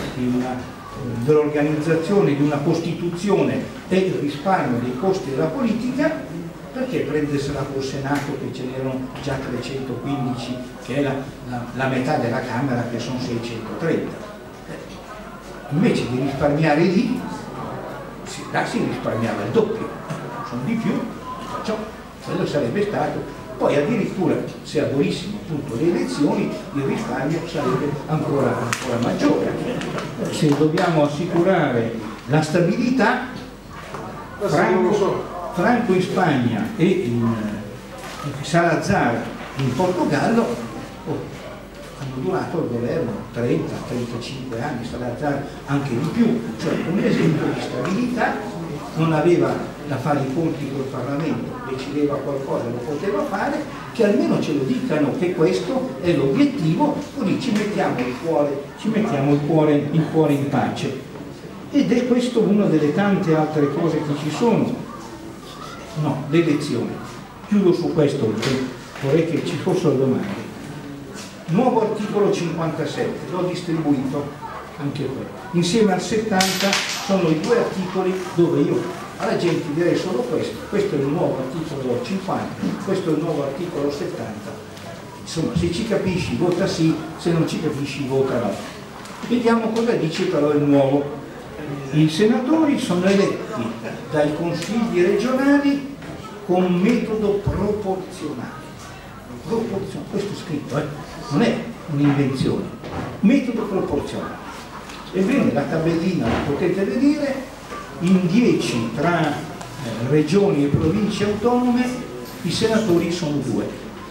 dell'organizzazione di una Costituzione è il risparmio dei costi della politica, perché prendersela col Senato che ce n'erano già trecentoquindici, che è la, la, la metà della Camera, che sono seicentotrenta? Eh, invece di risparmiare lì, si, là si risparmiava il doppio, sono di più, perciò quello sarebbe stato. Poi addirittura se abolissimo appunto le elezioni il risparmio sarebbe ancora, ancora maggiore. Se dobbiamo assicurare la stabilità, Franco, Franco in Spagna e in, in Salazar in Portogallo oh, hanno durato il governo trenta trentacinque anni, Salazar anche di più, cioè un esempio di stabilità. Non aveva da fare i conti col Parlamento, decideva qualcosa, lo poteva fare, che almeno ce lo dicano che questo è l'obiettivo, così ci mettiamo il cuore, ci mettiamo il cuore, il cuore in pace. Ed è questo una delle tante altre cose che ci sono. No, le elezioni. Chiudo su questo perché vorrei che ci fossero domande. Nuovo articolo cinquantasette, l'ho distribuito anche quello. Insieme al settanta sono i due articoli dove io alla gente direi solo questo, questo è il nuovo articolo cinquanta, questo è il nuovo articolo settanta, insomma se ci capisci vota sì, se non ci capisci vota no. Vediamo cosa dice però il nuovo. I senatori sono eletti dai consigli regionali con metodo proporzionale. Proporzionale, questo è scritto, eh? Non è un'invenzione, metodo proporzionale. Ebbene, la tabellina la potete vedere, in dieci tra eh, regioni e province autonome i senatori sono due,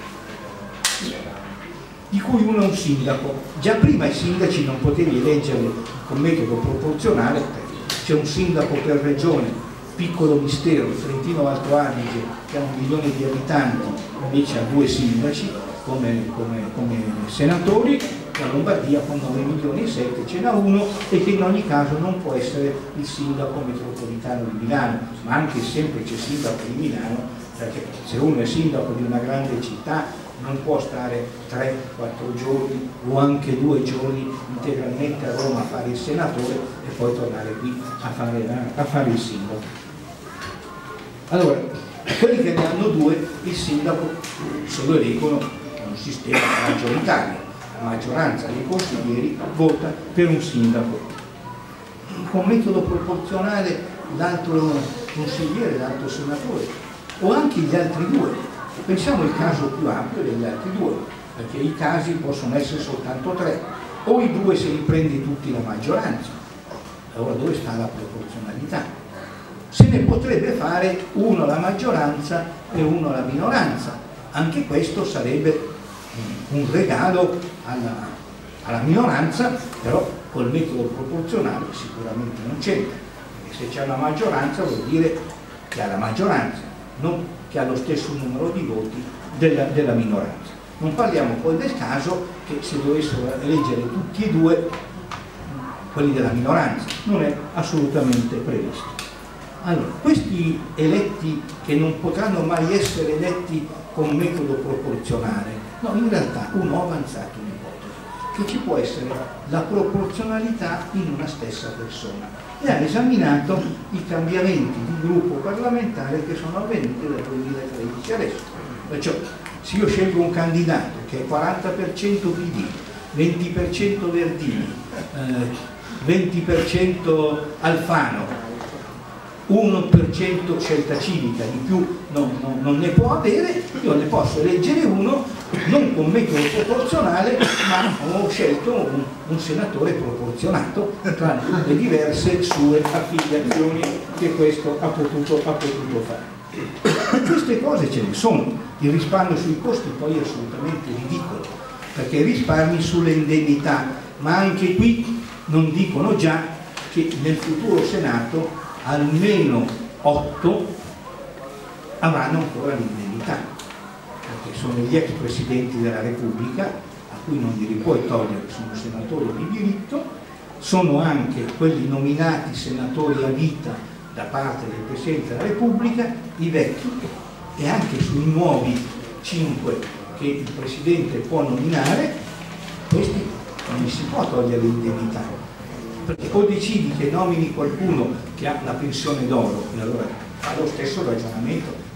di cui uno è un sindaco. Già prima i sindaci non potevi eleggere con metodo proporzionale, c'è un sindaco per regione, piccolo mistero, il Trentino Alto Adige che ha un milione di abitanti invece ha due sindaci come, come, come senatori, la Lombardia con nove milioni e sette ce n'ha uno, e che in ogni caso non può essere il sindaco metropolitano di Milano, ma anche il semplice sindaco di Milano, perché se uno è sindaco di una grande città non può stare tre quattro giorni o anche due giorni integralmente a Roma a fare il senatore e poi tornare qui a fare, a fare il sindaco. Allora, quelli che ne hanno due, il sindaco se lo eleggono con un sistema maggioritario, la maggioranza dei consiglieri vota per un sindaco. Con metodo proporzionale l'altro consigliere, l'altro senatore, o anche gli altri due. Pensiamo al caso più ampio degli altri due, perché i casi possono essere soltanto tre, o i due se li prende tutti la maggioranza. Allora dove sta la proporzionalità? Se ne potrebbe fare uno la maggioranza e uno la minoranza. Anche questo sarebbe un regalo alla, alla minoranza, però col metodo proporzionale sicuramente non c'entra, perché se c'è una maggioranza vuol dire che ha la maggioranza, non che ha lo stesso numero di voti della, della minoranza. Non parliamo poi del caso che se dovessero eleggere tutti e due quelli della minoranza, non è assolutamente previsto. Allora, questi eletti che non potranno mai essere eletti con metodo proporzionale, no, in realtà uno ha avanzato un'ipotesi, che ci può essere la proporzionalità in una stessa persona, e ha esaminato i cambiamenti di gruppo parlamentare che sono avvenuti dal duemilatredici adesso. Perciò se io scelgo un candidato che è quaranta per cento P D, venti per cento Verdini, eh, venti per cento Alfano, uno per cento scelta civica, di più non, non, non ne può avere, io ne posso eleggere uno non con metodo proporzionale, ma ho scelto un, un senatore proporzionato tra le diverse sue affiliazioni che questo ha potuto, ha potuto fare. Queste cose ce ne sono, il risparmio sui costi poi è assolutamente ridicolo, perché risparmi sulle indennità, ma anche qui non dicono già che nel futuro Senato almeno otto avranno ancora l'indennità, perché sono gli ex presidenti della Repubblica, a cui non li puoi togliere, sono senatori di diritto, sono anche quelli nominati senatori a vita da parte del Presidente della Repubblica, i vecchi, e anche sui nuovi cinque che il Presidente può nominare, questi non gli si può togliere l'indennità. Perché o decidi che nomini qualcuno che ha la pensione d'oro, e allora fa lo stesso ragionamento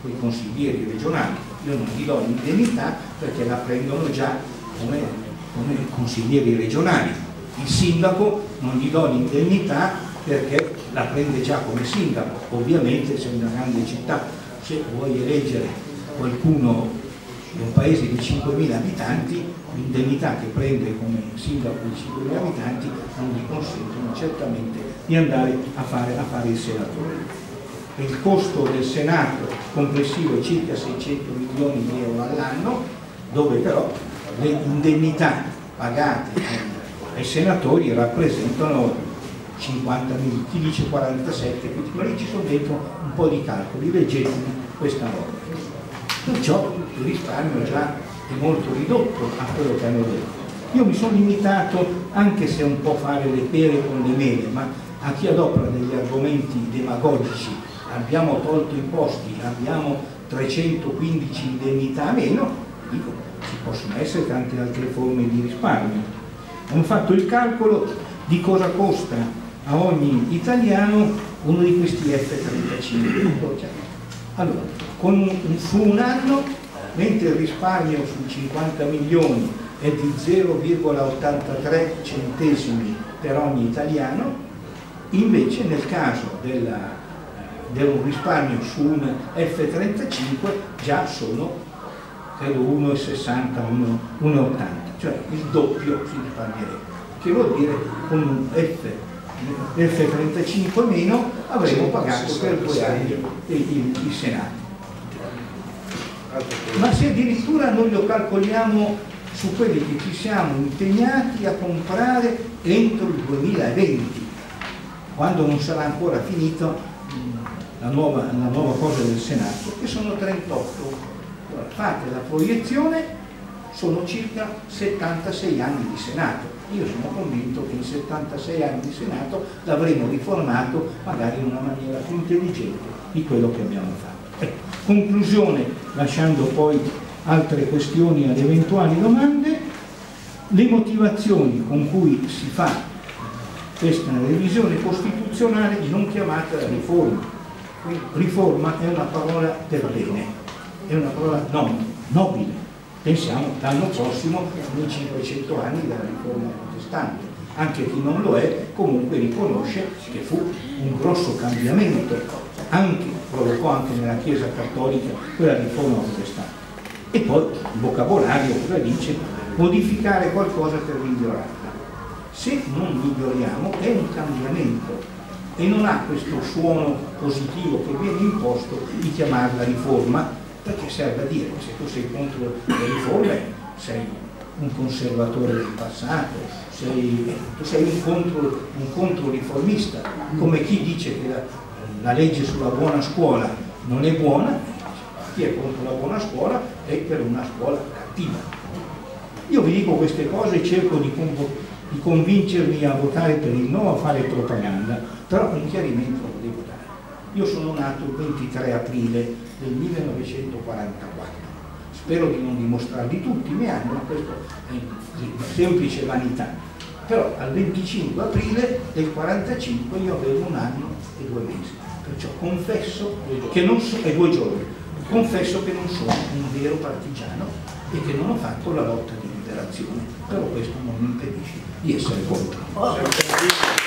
con i consiglieri regionali. Io non gli do l'indennità perché la prendono già come, come consiglieri regionali. Il sindaco non gli do l'indennità perché la prende già come sindaco. Ovviamente se in una grande città, se vuoi eleggere qualcuno in un paese di cinquemila abitanti, l'indennità che prende come sindaco di cinquemila abitanti non gli consentono certamente di andare a fare, a fare il senatore. Il costo del Senato complessivo è circa seicento milioni di euro all'anno, dove però le indennità pagate ai senatori rappresentano cinquanta milioni, chi dice quarantasette, quindi quelli ci sono dentro un po' di calcoli, leggetemi questa roba. Perciò il risparmio già è molto ridotto a quello che hanno detto. Io mi sono limitato, anche se un po' fare le pere con le mele, ma a chi adopera degli argomenti demagogici, abbiamo tolto i posti, abbiamo trecentoquindici indennità a meno, dico, ci possono essere tante altre forme di risparmio. Hanno fatto il calcolo di cosa costa a ogni italiano uno di questi F trentacinque. Allora, con un, su un anno, mentre il risparmio su cinquanta milioni è di zero virgola ottantatré centesimi per ogni italiano, invece nel caso della del risparmio su un F trentacinque già sono credo uno virgola sessanta, uno virgola ottanta, cioè il doppio si risparmierebbe, che vuol dire con un F trentacinque meno avremo pagato per due anni il, il, il Senato. Ma se addirittura noi lo calcoliamo su quelli che ci siamo impegnati a comprare entro il duemilaventi, quando non sarà ancora finito La nuova, la nuova cosa del Senato, che sono trentotto. Allora, fate la proiezione, sono circa settantasei anni di Senato. Io sono convinto che in settantasei anni di Senato l'avremo riformato magari in una maniera più intelligente di quello che abbiamo fatto. Ecco, conclusione, lasciando poi altre questioni ad eventuali domande, le motivazioni con cui si fa questa revisione costituzionale non chiamata riforma. Riforma è una parola per bene, è una parola non, nobile. Pensiamo l'anno prossimo nei cinquecento anni della riforma protestante. Anche chi non lo è comunque riconosce che fu un grosso cambiamento, anche, provocò anche nella Chiesa cattolica quella riforma protestante. E poi il vocabolario cosa dice? Modificare qualcosa per migliorarla. Se non miglioriamo è un cambiamento e non ha questo suono positivo che viene imposto di chiamarla riforma, perché serve a dire che se tu sei contro le riforme sei un conservatore del passato, sei, tu sei un, contro, un controriformista, come chi dice che la, la legge sulla buona scuola non è buona, chi è contro la buona scuola è per una scuola cattiva. Io vi dico queste cose e cerco di, di convincervi a votare per il no, a fare propaganda, però un chiarimento lo devo dare. Io sono nato il ventitré aprile del millenovecentoquarantaquattro, spero di non dimostrarli tutti, mi hanno, ma questo è semplice vanità, però al venticinque aprile del quarantacinque io avevo un anno e due mesi, perciò confesso che non so, e due giorni, confesso che non sono un vero partigiano e che non ho fatto la lotta di liberazione, però questo non mi impedisce di essere contro.